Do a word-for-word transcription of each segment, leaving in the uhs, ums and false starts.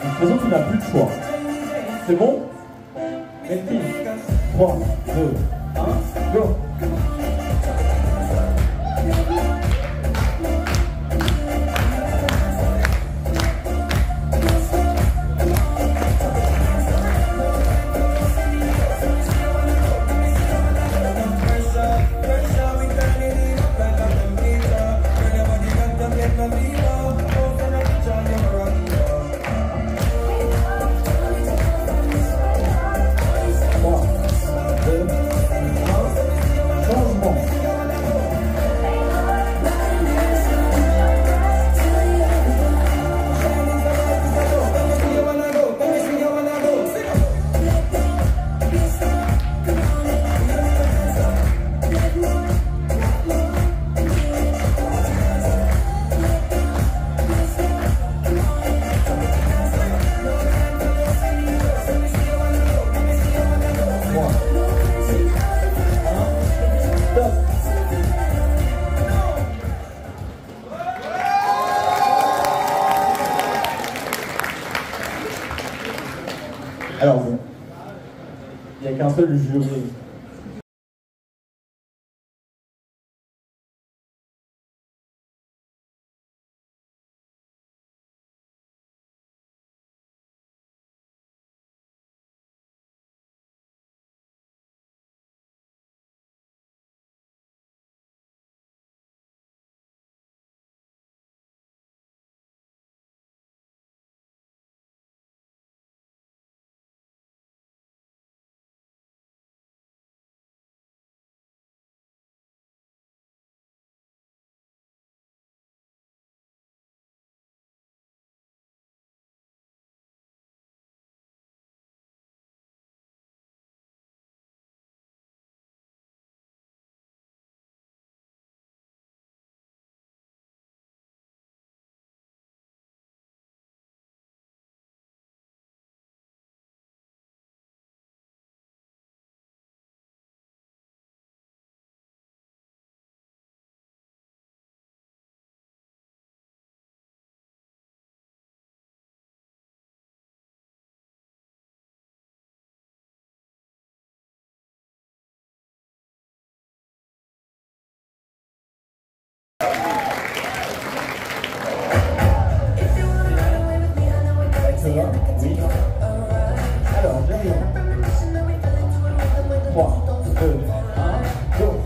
toute façon, tu n'as plus de choix. C'est bon? Ready? trois, deux, un, go! Alors bon, il n'y a qu'un seul jury. Oui. Alors, derrière. trois, deux, un, go.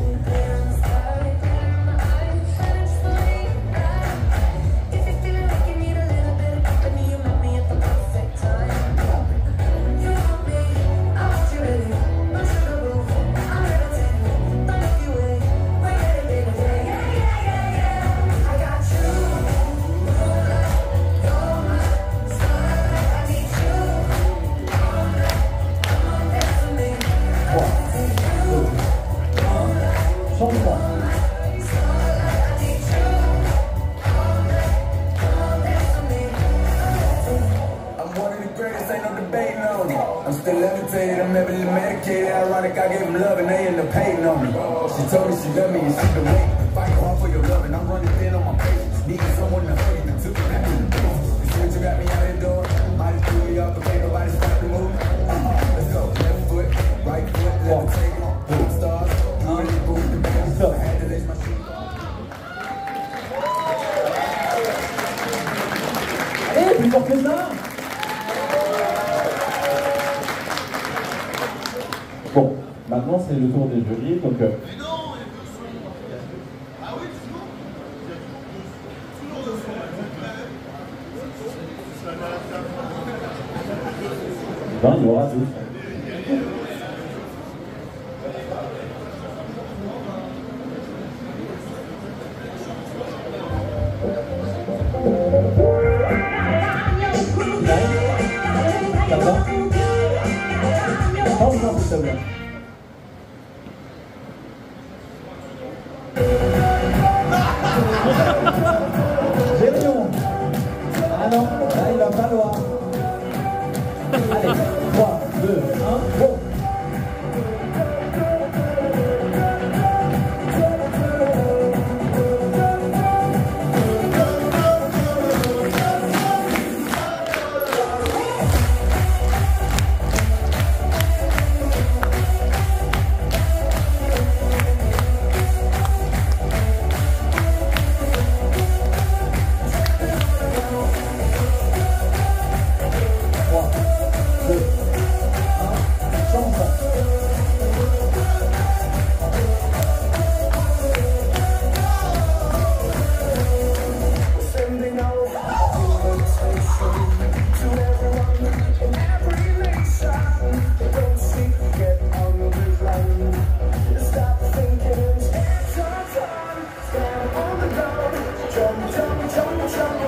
I'm still levitated, I'm heavily medicated. Ironic, I gave him love and they end up hating on me. She told me she loved me and she been waiting. Fight hard for your love and I'm running thin on my patience. Needing someone to hurt you, took it back to the business. You see what you got me out here doing? Might have threw me off, but ain't nobody stop the move. Uh-huh. Let's go, left foot, right foot, levitating. Boom stars, money, boom, the band. I had to lace my shoes. Allez, plus fort que ça! Bon, maintenant c'est le tour des jurys, donc... Euh... Mais non, il y a deux sons. Ah oui, sinon il y a toujours deux sons. Ben, il y aura deux sons. Ça va? Pense dans cette table. Génion. Ah non, là il va falloir. Allez, trois, deux,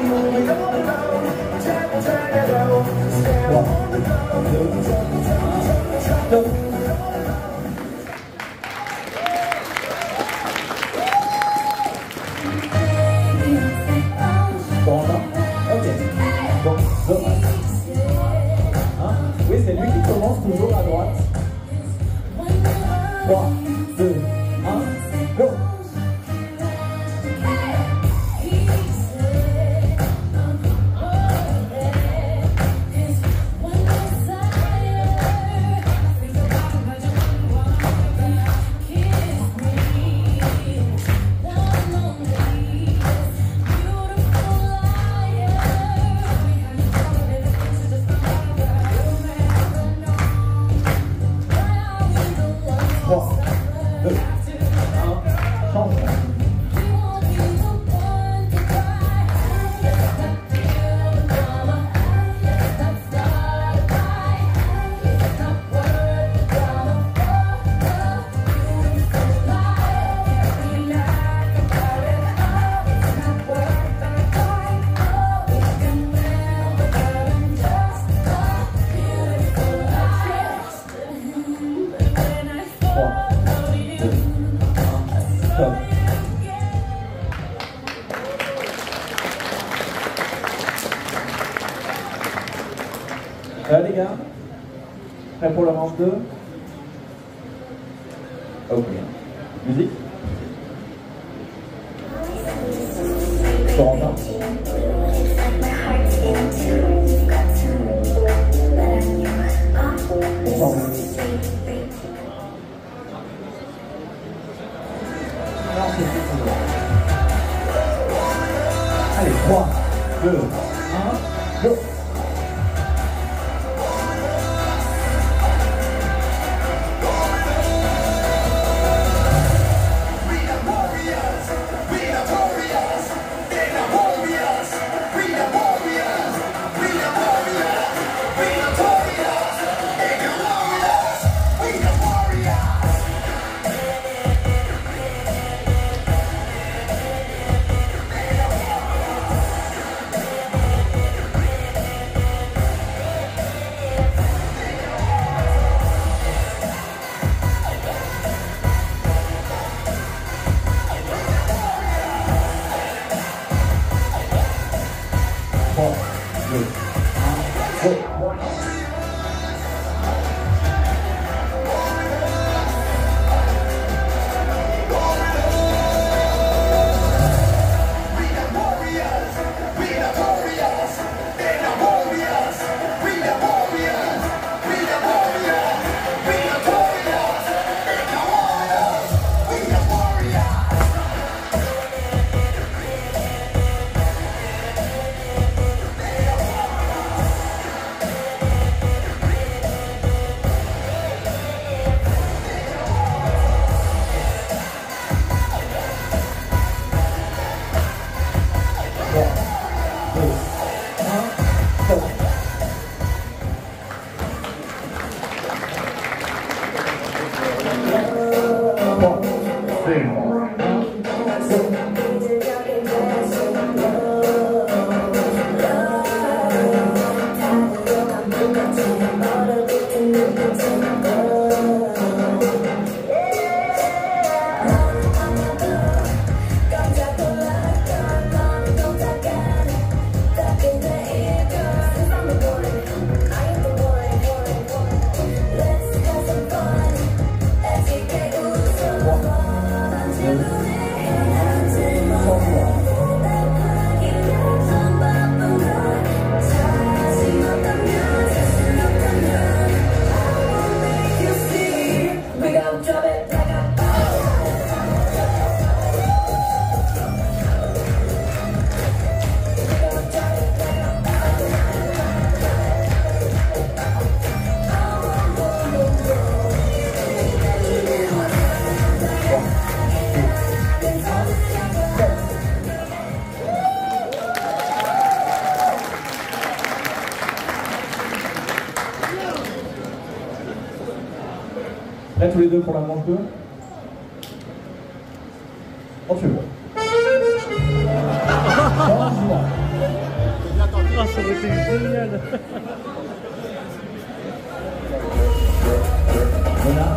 Oui, c'est lui qui commence toujours à droite. trois, deux, un, go! trois, deux, un, change. Euh, les gars, prêts pour le round deux? Ok. Musique. Corentin. Ensemble. Allez, trois, deux, un, go! Prêts tous les deux pour la manche deux? On suit. Ça aurait été génial. Voilà.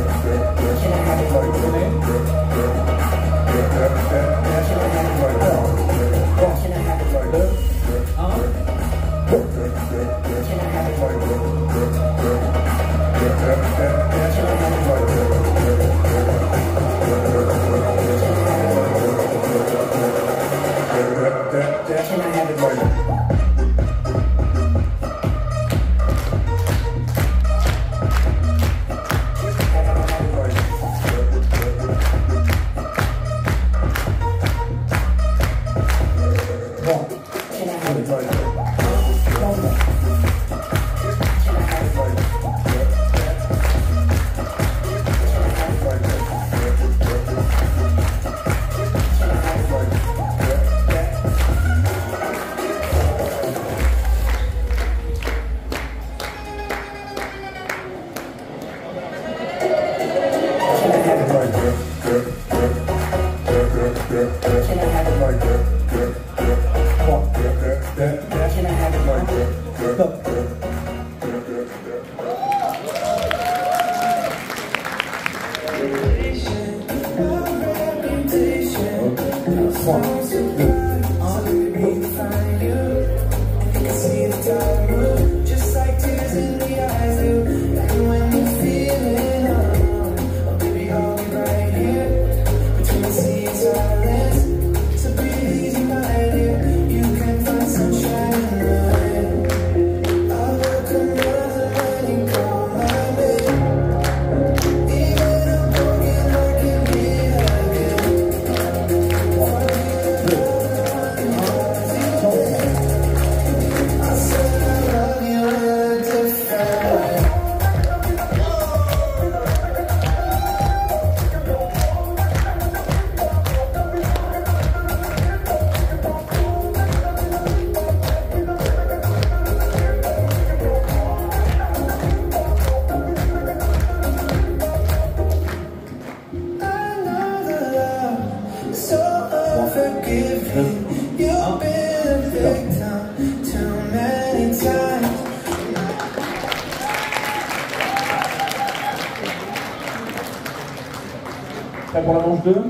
Prêt pour la manche deux?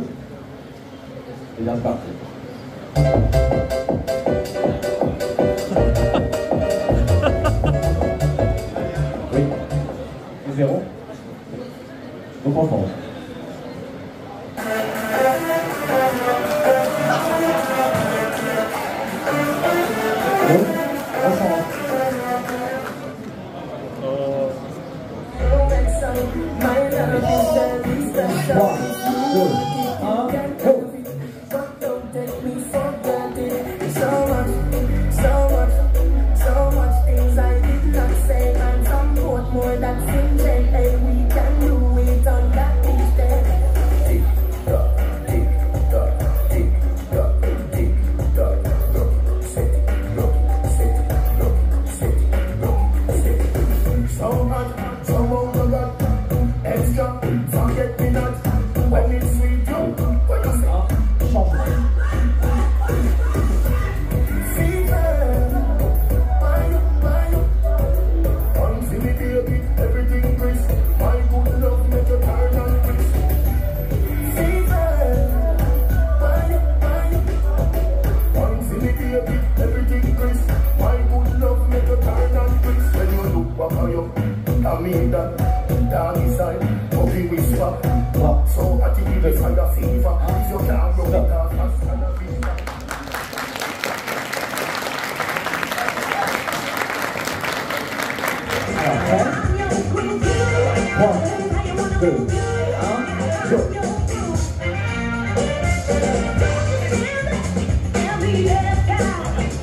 Et bien c'est parti. Oui. C'est zéro. Donc on pense. Bon, on change. trois, deux, un, go! Go!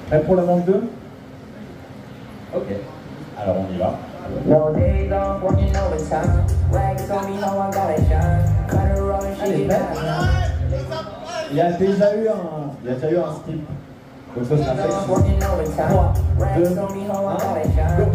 Prêt pour la manche deux? Ok. Alors on y va. Elle est belle. Il y a déjà eu un, il y a déjà eu un skip. Donc ça sera sexy. trois, deux, un, go.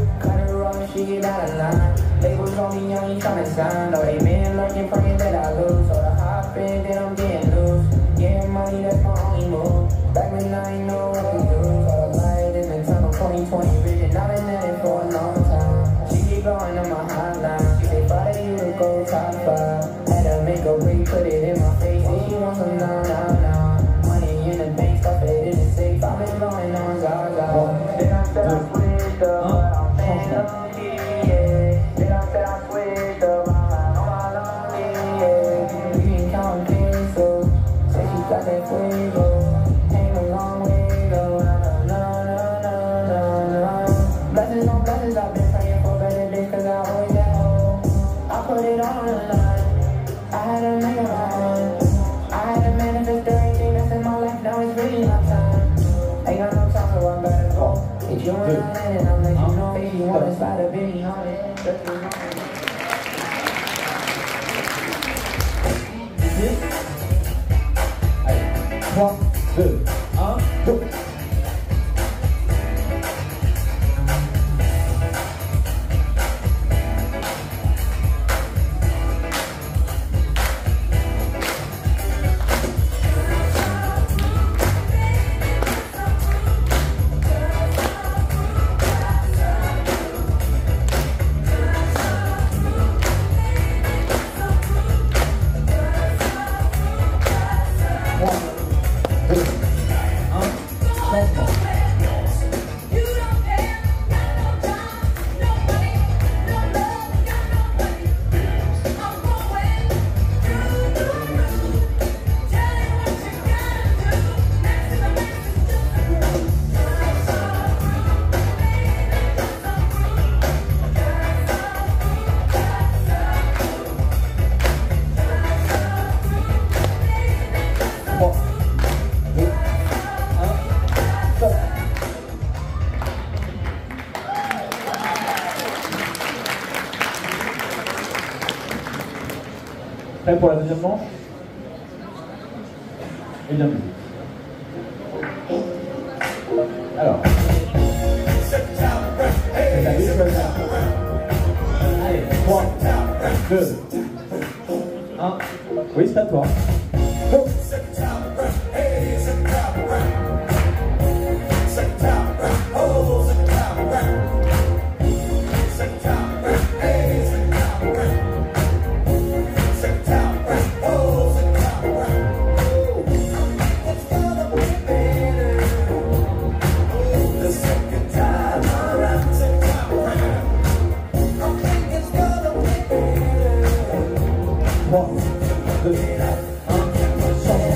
Labels on me, young, you tryna sign. Though they men lurking, praying that I lose. So the high spin, then I'm getting loose. Getting money, that's my only move. Back when I ain't know what to do. So the light in the tunnel, twenty twenty vision. I've been at it for a long time. She keep blowing on my hotline. She say, Friday, you to go top five. Had to make a break, put it in my face. Say she wants some nah, nah, nah. Money in the bank, stuff it in the safe. I've been blowing on Zaza. Then I said I switched up, but I'm paying up. Blessings on blessings, I've been praying for better days, cause I always at home. I put it all on the line. I had to make it mine. I had to manifest everything that's in my life, now it's really my time. Ain't got no time, so I better go. Hit you in the land and I'll let you know if you wanna slide a Benny on it. Just be mine. Allez, trois, deux, un, go. Prêt pour la deuxième manche? Et bien musique. Alors. C'est à lui de choisir. Allez, trois, deux, un. Oui, c'est à toi. Go. trois, deux, un, change.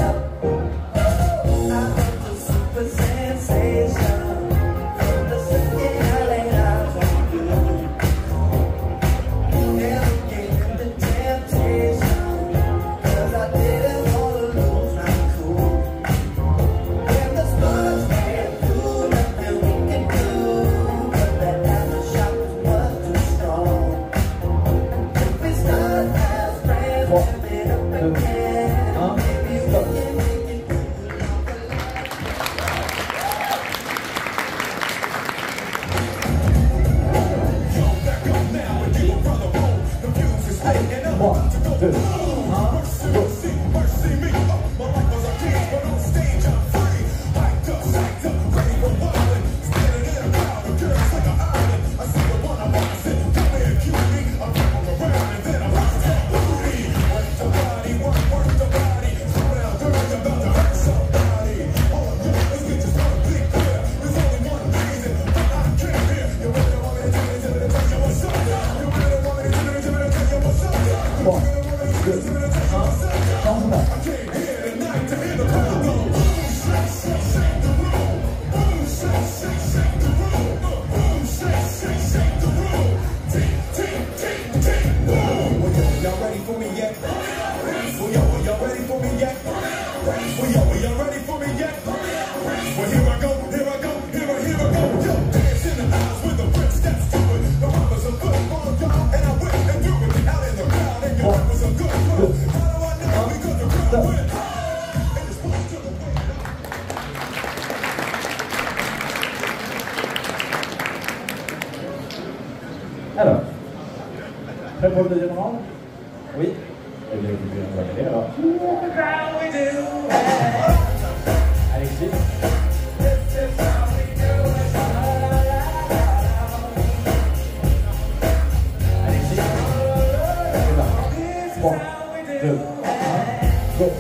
Alors, prêt pour le deuxième round? Oui. Eh bien, écoutez, on va y aller alors. Alexis. Alexis. C'est parti. trois, deux, un, go.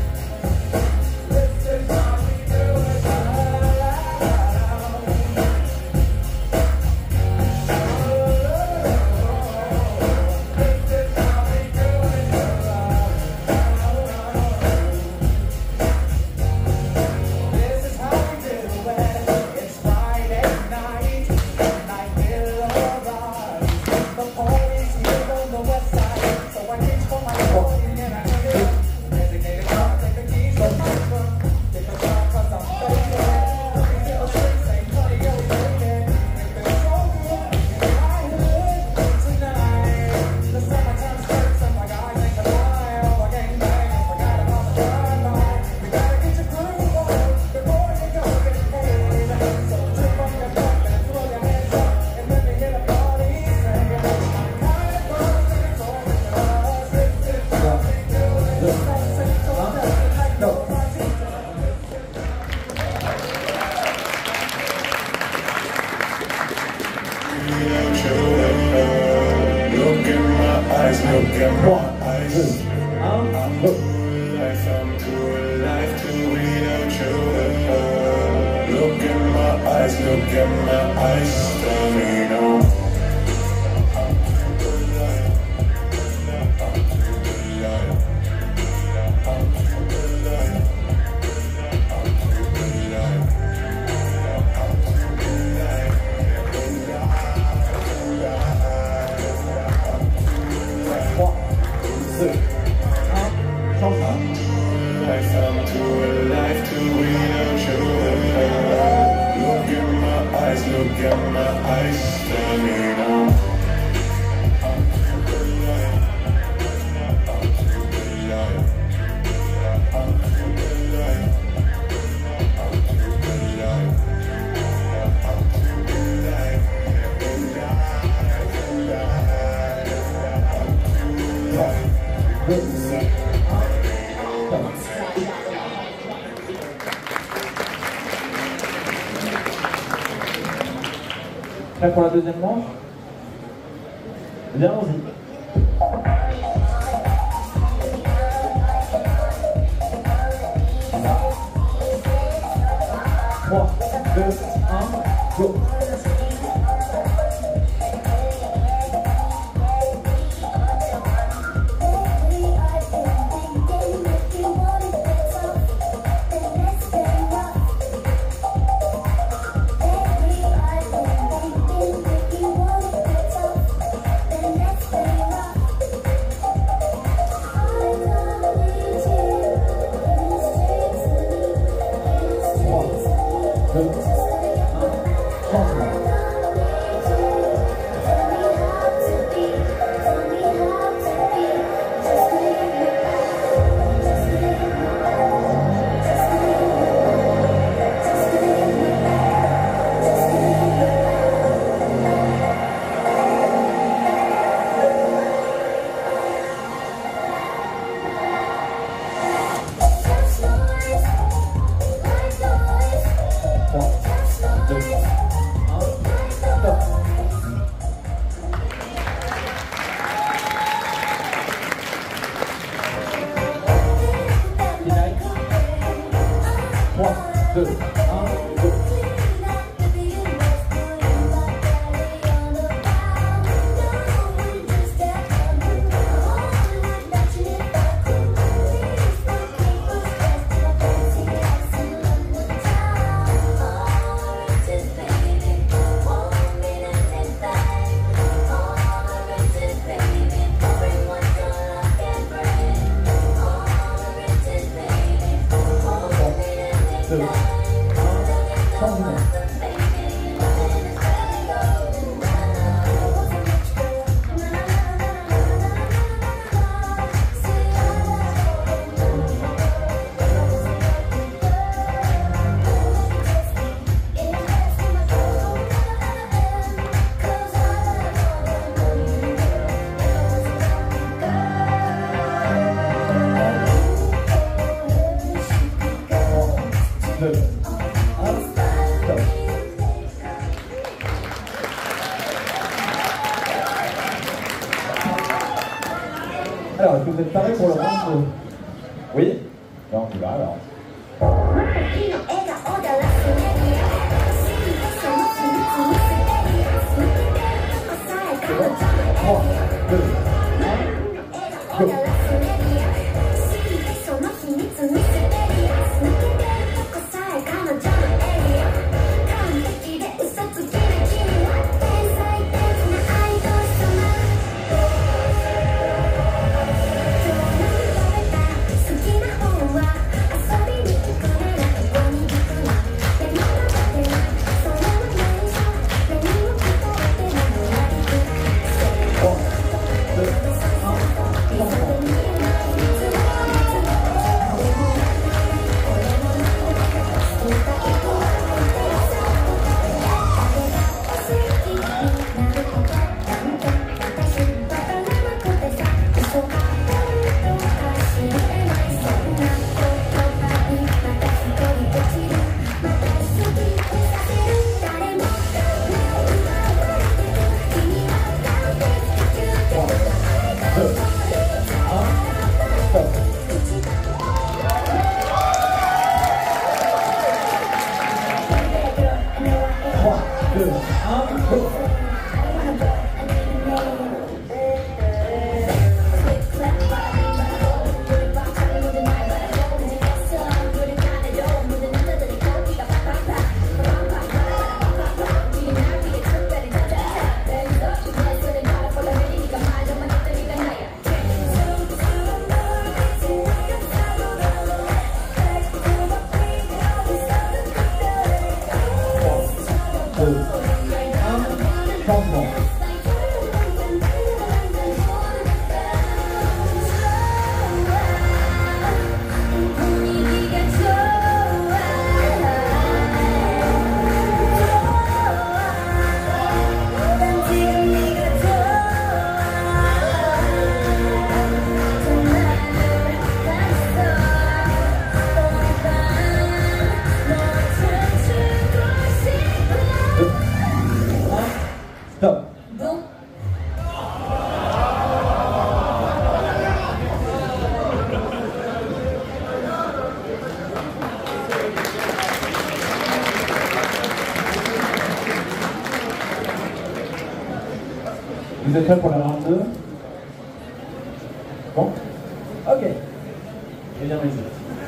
Prêt pour la deuxième manche? Bien, allons-y. trois, deux, un, go! deux, un, go! deux, un, stop. Alors, est-ce que vous êtes parés pour le round? Oui? Non, on y va alors. trois, deux, un, go. Stop. Vous êtes prêts pour la round deux? Bon? Ok. Et bien, vas-y.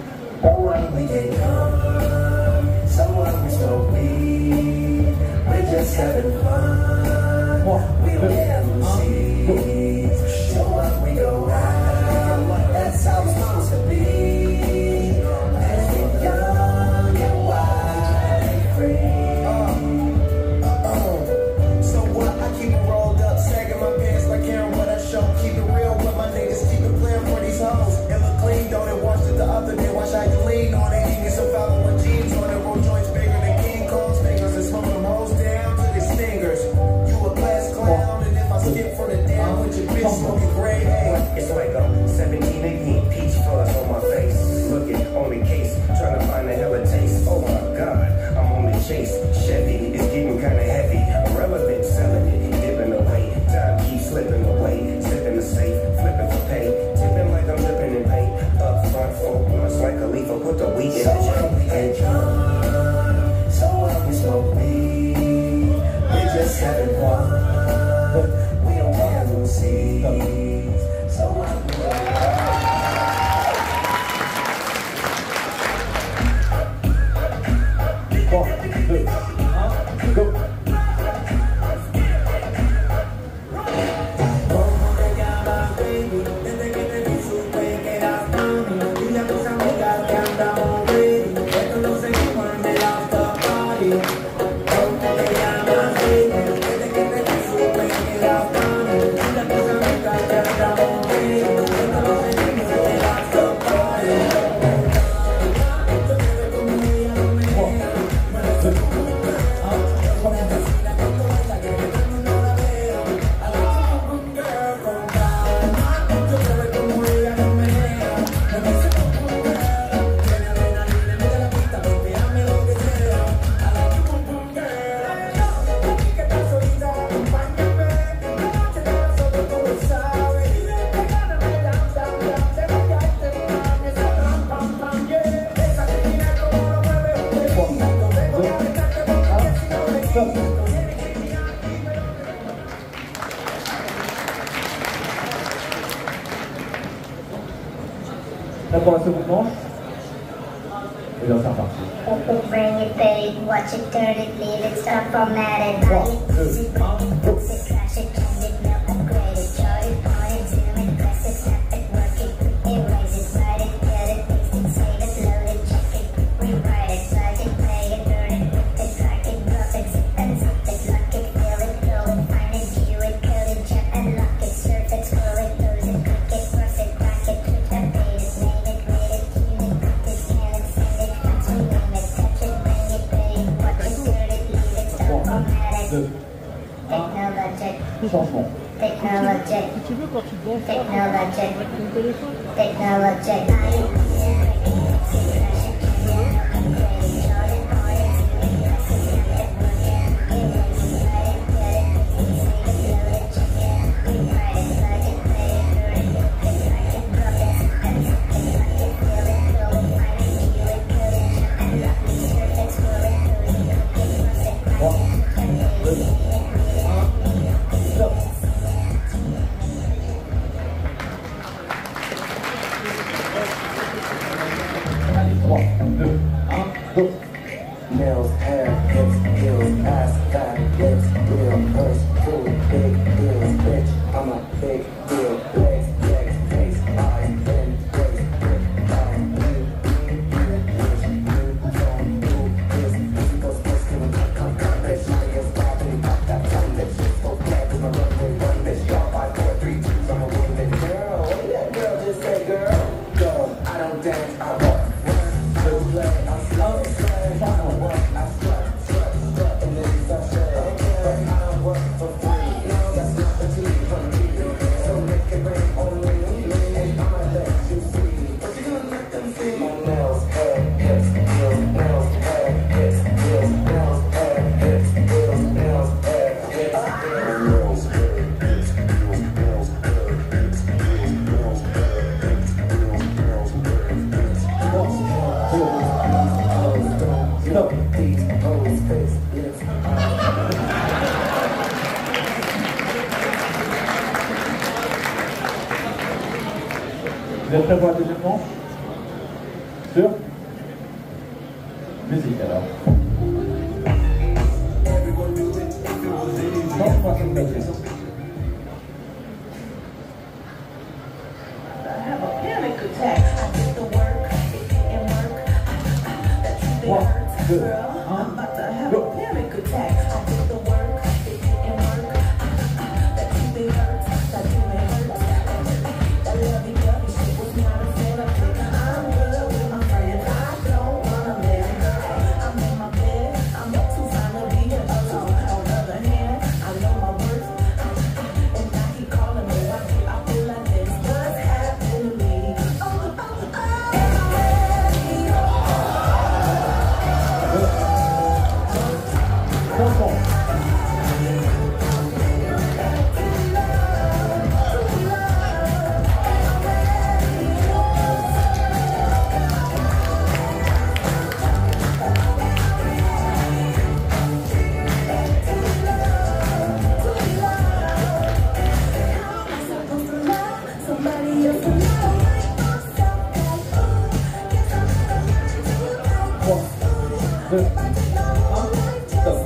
Trois, deux, un, go. pour la seconde manche. Et bien c'est reparti. Bring it, babe, watch it, turn it, leave it, stop, format it, buy it, use it, break it, fix it, crash it, change it, melt, upgrade it, chart it, point it, zoom it, press it, snap it, work it, erase it, write it, get it, paste it, save it, load it, check it, rewrite it, slide it, play it, burn it, whip it, drag it, drop it, zip and zip it, lock it, fill it, throw it, find it, view it, code it, check and lock it, surf it, scroll it, close it, click it, cross it, crack it, click, update it, name it, rate it, tune it, print it, scan it, send it, fax it, name it, touch it, bring it, pay it, watch it, turn it, leave it, stop, format it. Technologic. Changement. Technologic. Tu veux quand tu danses Technologic. ton téléphone? Technologic. Nails, hair, hips, heels, ass, fat, lips, real, purse, cool, big deals, bitch, I'm a big deal, legs, legs, face, eye, in, face, grip, down, you, you, you, wish, you, don't, do, this, this, goes, this, come, come, come, bitch, I is bobbing, pop that tongue, bitch, shit's so bad, cause my runway run, bitch, y'all, five, four, three, two, I'm a woman, girl, what that girl just say, girl, go, I don't dance, I walk, run, to play, I'm slow, play, I don't work, I strut, strut, strut, and then I say, but I don't work for free, no, that's not the tea from me, so make it rain on me, and I'ma let you see, but you gonna let them see, my nails, hair, hips, heels, nails, hair, hips, heels, nails, hair, hips, heels, nails, hair, hips, nails, hair, hips, heels, nails, hair, hips, heels, nails, hair, hips, heels, nails, hair, hips, Stop. these hoes, face, lips, Vous êtes prêts pour la deuxième manche? Sûr? Musique alors. Don't fucking make it. I have a panic attack. I did the work, it didn't work. That truth One, hurts, two, girl. huh? I'm about to have Go. a panic attack. I did the work, it didn't work. That truth hurts, that truth hurts. That lovey-dovey shit was not a fantasy. I'm good with my friends. I don't wanna let it go. I'm in my bed. I'm too fine to be alone. On the other hand, I know my worth, and I keep calling me. I feel, I feel like this. What's happening to me? Oh, oh, oh, am I ready? Chanson. Somebody else can love myself. Trois, deux, un, stop.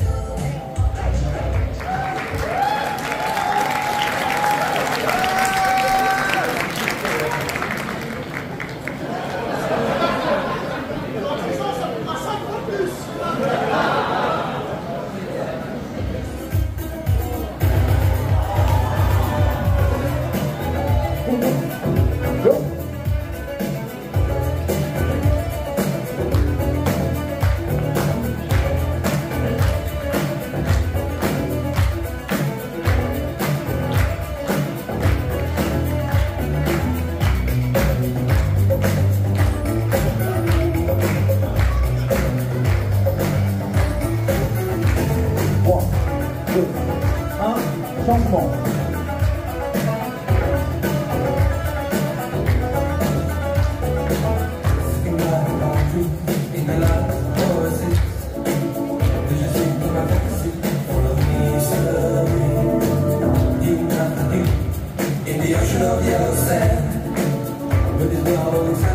Go. Trois, deux, un, changement. In the ocean of yellow sand, with his love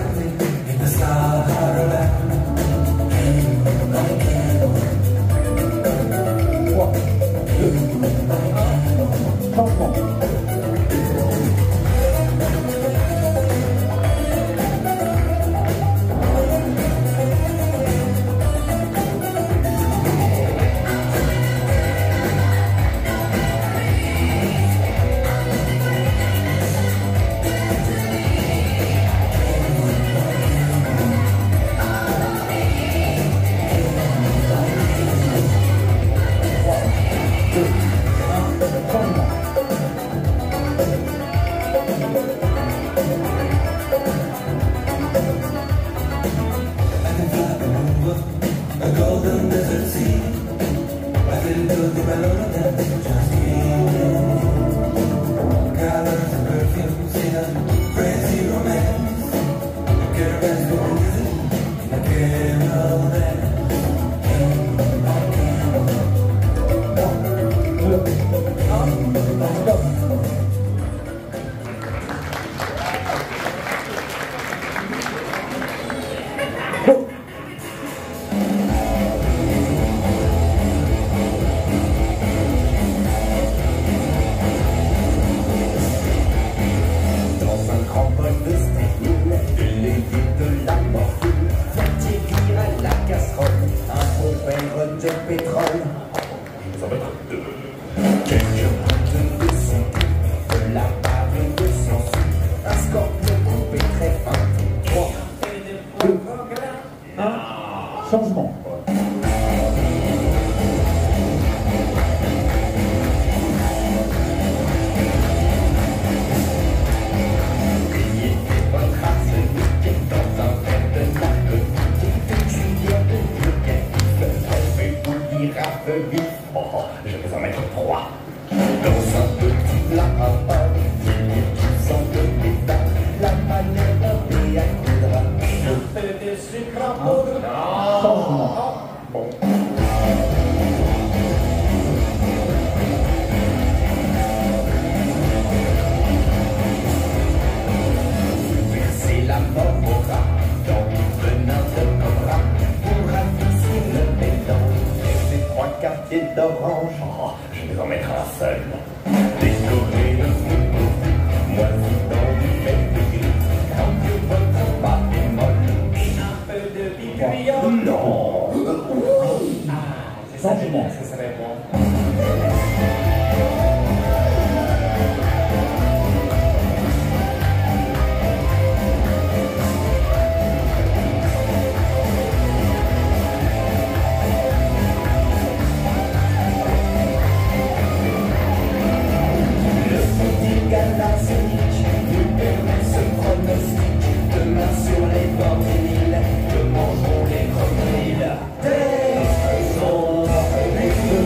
golden desert sea. I didn't do the melody that just came. Colors and perfumes in a crazy romance. Caravans go cruising in a caravan. De pétrole, ça va être deux. Quelques gouttes de son cul, de la barre de son sou, un scorpion coupé très fin. trois, deux, un, changement. Oh, je vais en mettre trois. Dans un petit plat à part, qui sent le pétard, la manette et un coudra. Je fais des sucres à poudre. Changement. Bon. C'est la mort au rat, dans le venin de cobra, pour adoucir le béton. Trois quartiers d'orange, oh, je vais en mettre un seul. Décorer le fruit, moisi dans du fait de gris. Quand tu veux pas des molles, et un peu de vitriol. Non. Ah, c'est ça, Changement. ça serait bon. Sur les bords des îles, des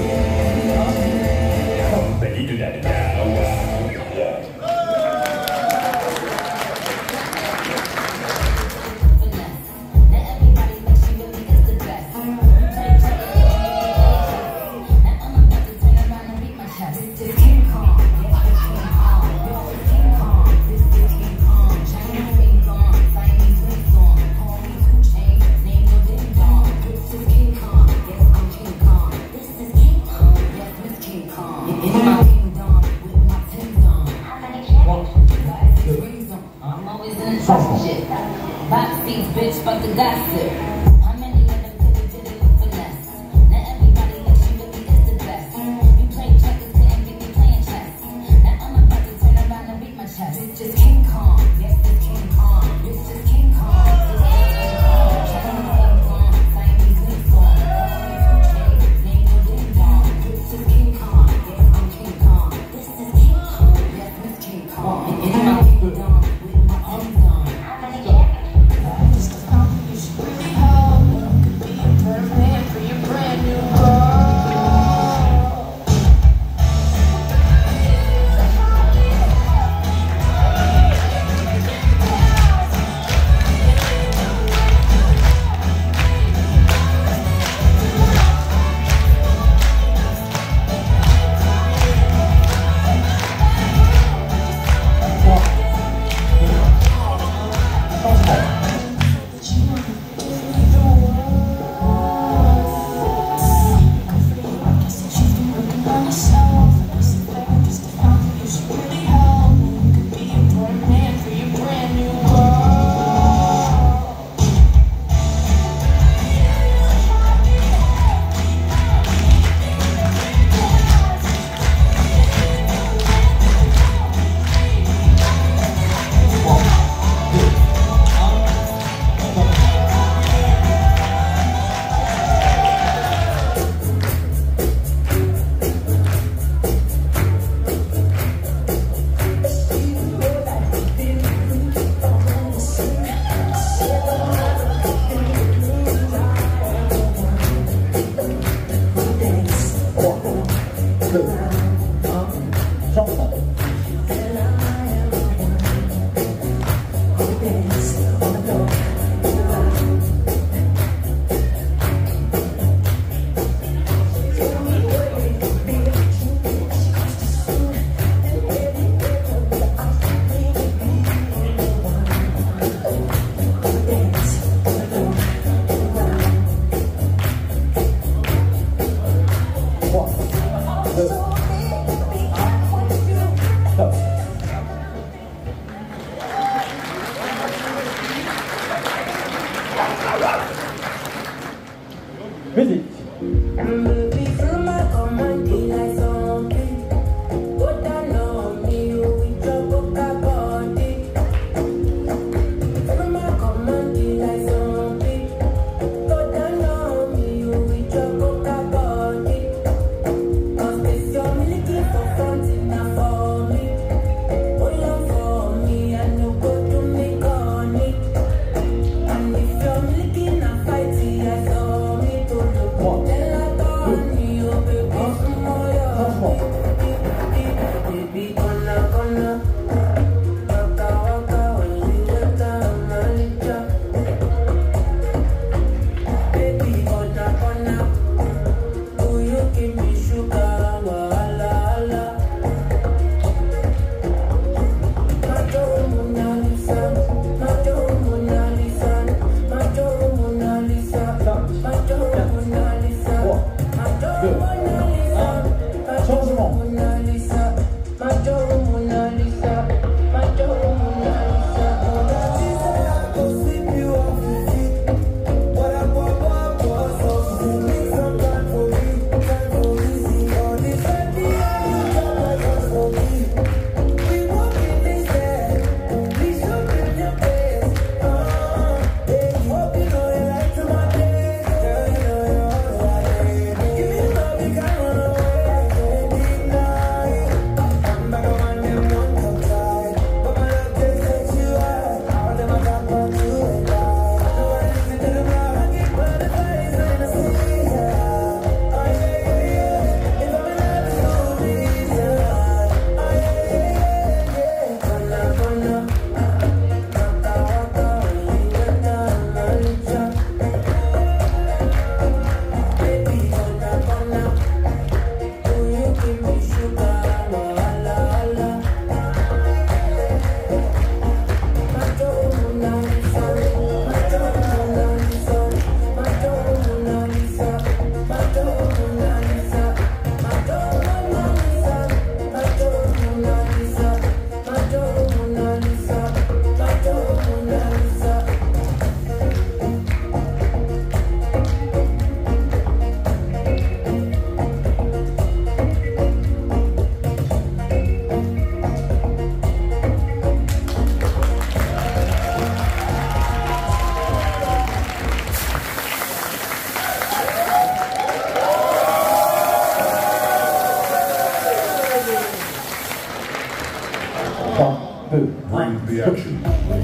Musique. Bring the action.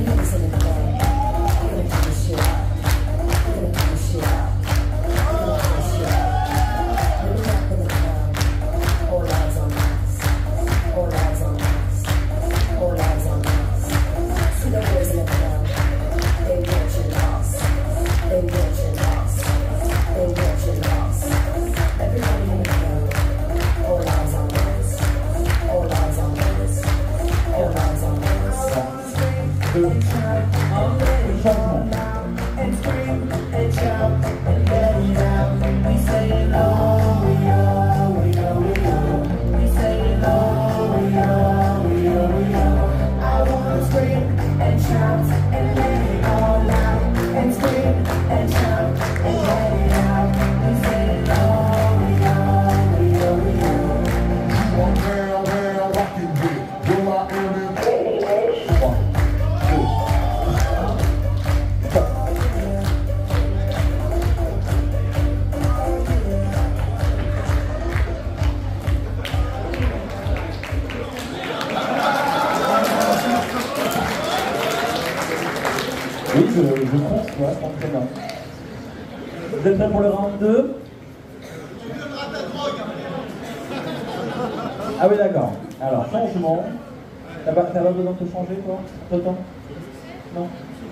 Oui, je, je pense, ouais, je pense très bien. Vous êtes prêts pour le round deux? Ah oui, d'accord. Alors, changement. T'as pas, t'as pas besoin de te changer, toi, entre temps? Non?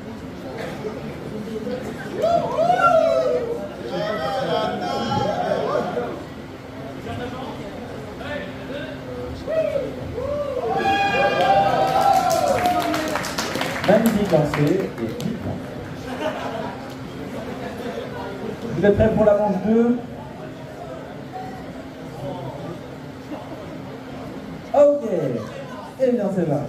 Magnifique lancé et dix points. Vous êtes prêts pour la manche deux? Ok. Et bien c'est parti.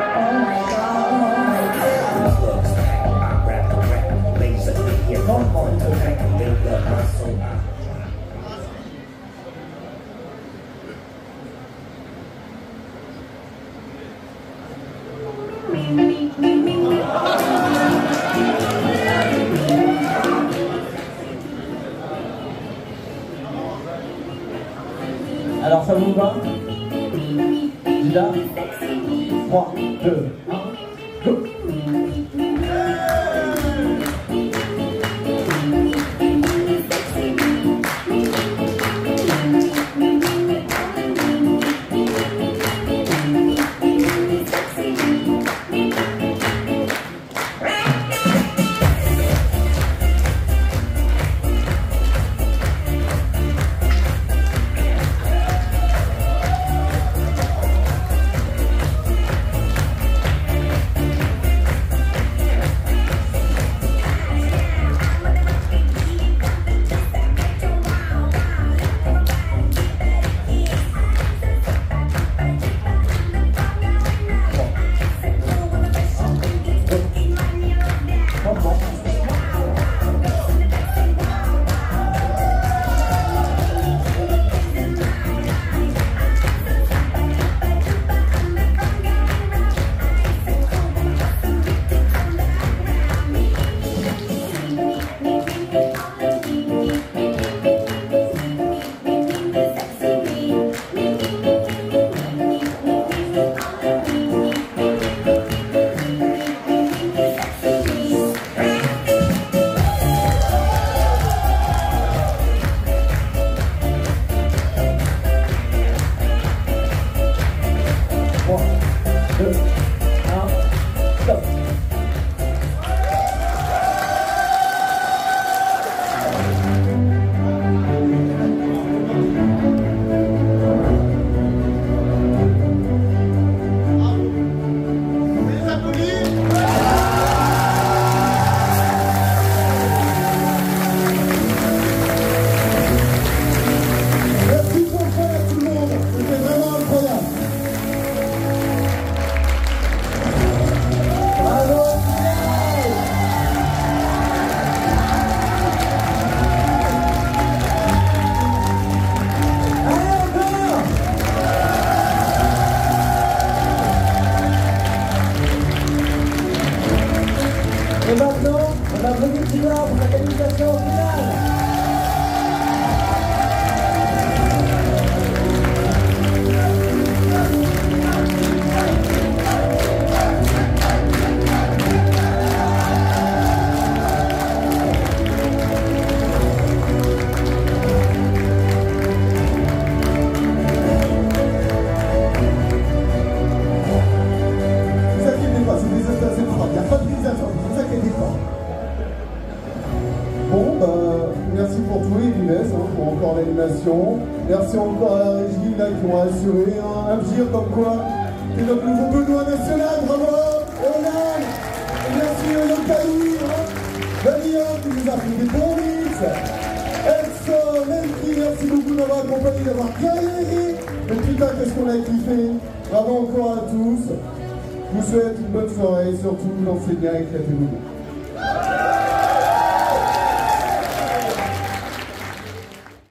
Laser, laser, Alors ça vous va? Dida, trois, deux, un, go! Et maintenant, on a venu plus tard pour la qualification finale. Bon, bah, merci pour tout, Inès, hein, pour encore l'animation. Merci encore à la régie là, qui ont assuré hein, un dire comme quoi c'est notre nouveau Benoît national, bravo, Roland. Et merci à Locaï, hein, Dania qui nous a fait des bons mix. Elson, Melky, merci beaucoup d'avoir accompagné, d'avoir bien aimé. Mais putain, qu'est-ce qu'on a kiffé. Bravo encore à tous. Je vous souhaite une bonne soirée, surtout dansez bien, éclatez-vous.